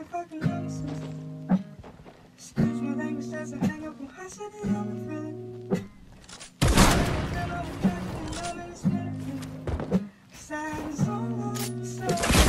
fucking nonsense. Excuse my language, doesn't hang up on high city on the feeling. Cause I haven't so long, so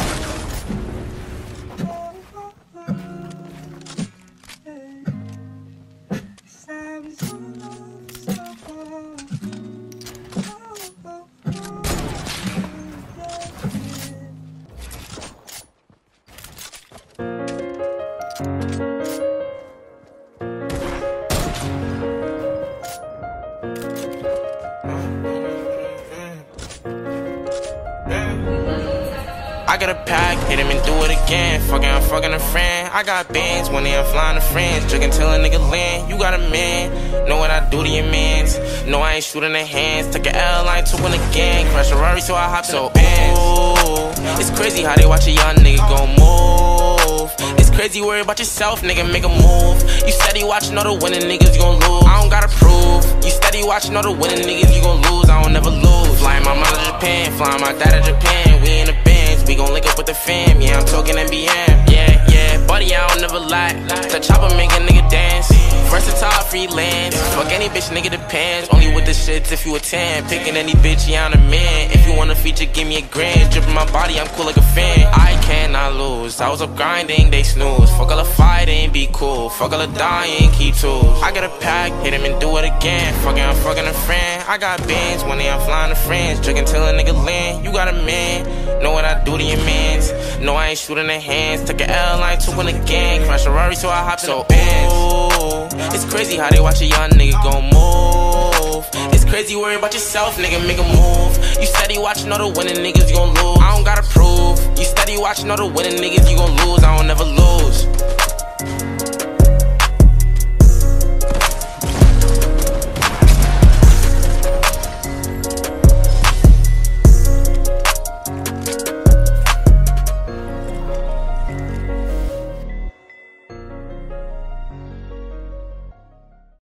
I got a pack, hit him and do it again. I'm fucking a friend. I got bands, when I'm flying to friends. Drinking till a nigga land. You got a man, know what I do to your mans. No, I ain't shooting the hands. Took an L, I ain't took one again. Crash a Rari, so I hopped in the Benz. It's crazy how they watch a young nigga go move. It's crazy, worry about yourself, nigga, make a move. You steady watching all the winning niggas, you gon' lose. I don't gotta prove. You steady watching all the winning niggas, you gon' lose. I don't never lose. Flying my mom to Japan, flying my dad to Japan. We in the Benz, we gon' link up with the fam. Yeah, I'm talking NBM. Yeah, buddy, I don't never lie. The chopper make a nigga dance. Versatile freelance. Fuck any bitch, nigga, depends. Only with the shits if you a 10. Picking any bitch, yeah, I'm a man. If you want a feature, give me a grand. Dripping my body, I'm cool like a fan. I cannot lose. I was up grinding, they snooze. Fuck all the fighting, be cool. Fuck all the dying, keep tools. I got a pack, hit him and do it again. I'm fucking a friend. I got bands, when I'm flying to friends. Drinking till a nigga land. You got a man, know what I do to your mans. No, I ain't shooting the hands. Took an L, I ain't took one again. Crash a Rari, so I hopped in the Benz. It's crazy how they watch a young nigga go move. It's crazy, worry about yourself, nigga, make a move. You steady watching all the winning niggas, you gon' lose. I don't gotta prove. You steady watching all the winning niggas, you gon' lose. I don't never lose.